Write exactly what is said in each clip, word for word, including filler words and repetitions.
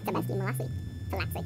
coba stimulasi seleksi.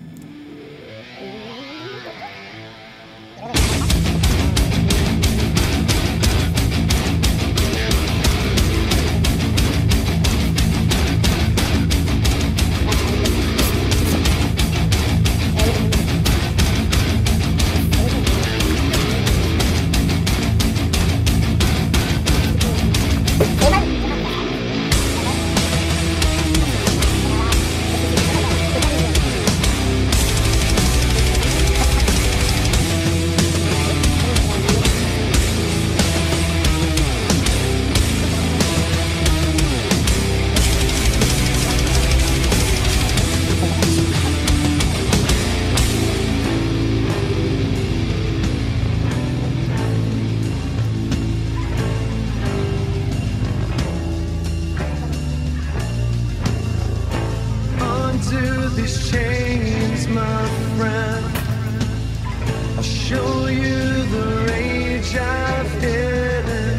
These chains, my friend, I'll show you the rage I've hidden.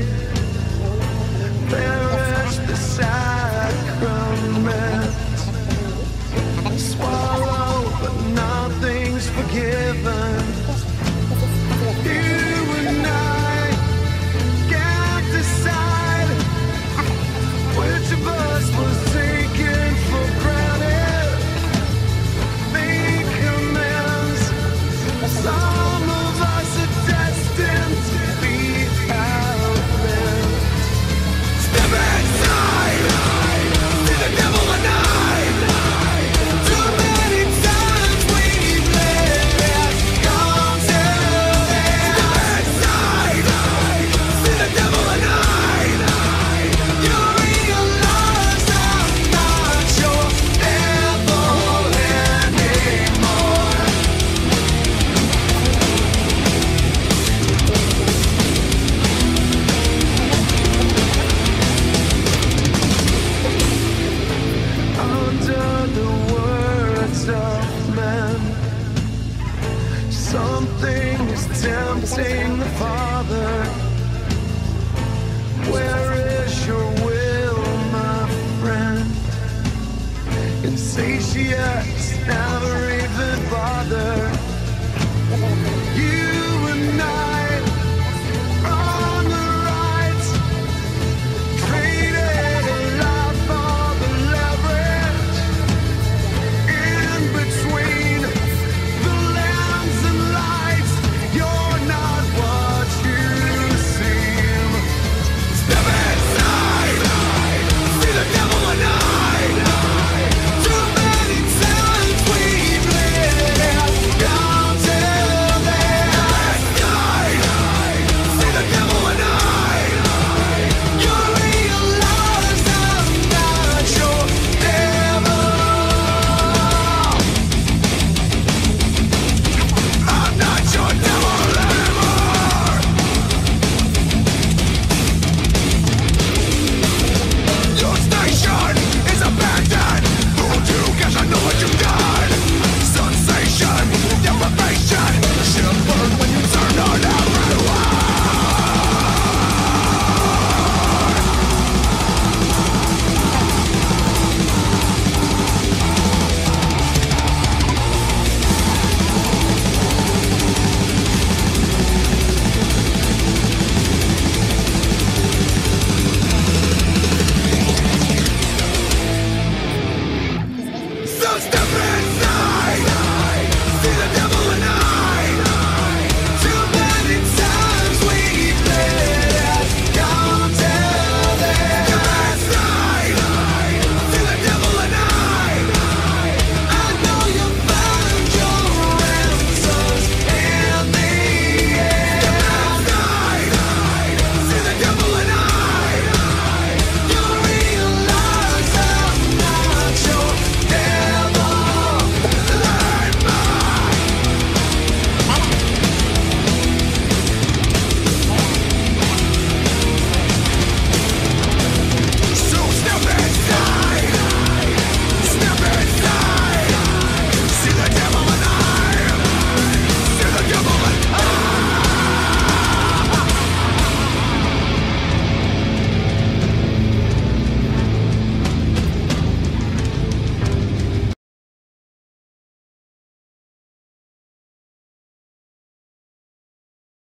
Perish the sacrament. Swallow, but nothing's forgiven. You and I can't decide which of us was taken for granted. Some of us are destined to be outlived. Step inside, see the devil alive. Too many times we've let it come to this. Step inside, see the devil alive. You realize I'm not your devil anymore. Something is tempting the Father. Where is your will, my friend? Insatiate, never even bother.